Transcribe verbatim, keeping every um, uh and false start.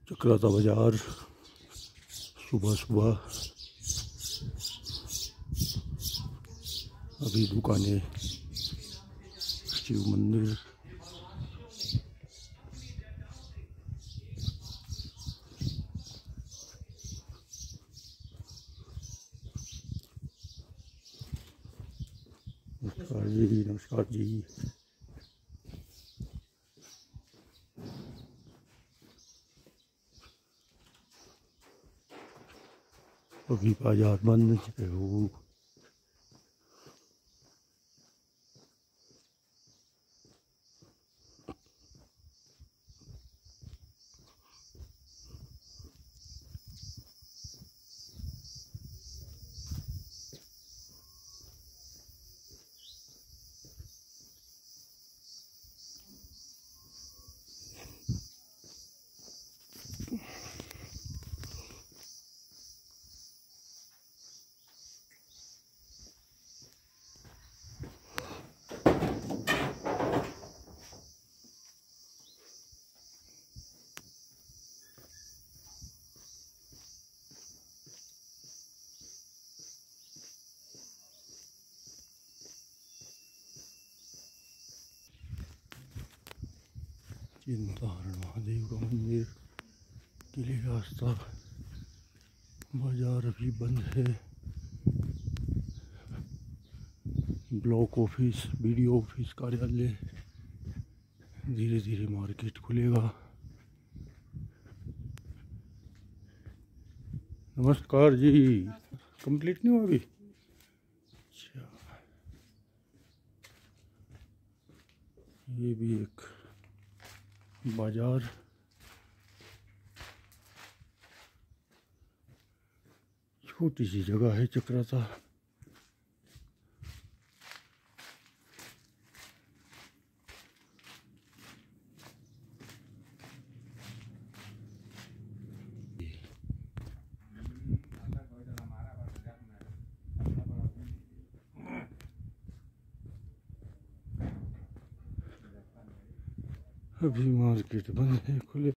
चक्राता बाजार सुबह सुबह। अभी दुकानें, शिव मंदिर, नमस्कार जी, नमस्कार जी। अभी बाजार बंद है वो। चिंताहरण महादेव का मंदिर, किले रास्ता, बाजार अभी बंद है। ब्लॉक ऑफिस, बीडीओ ऑफिस, कार्यालय, धीरे धीरे मार्केट खुलेगा। नमस्कार जी। कंप्लीट नहीं हुआ अभी? अच्छा, ये भी एक बाजार, छोटी सी जगह है चक्राता। अभी मार्केट बंद है, खुले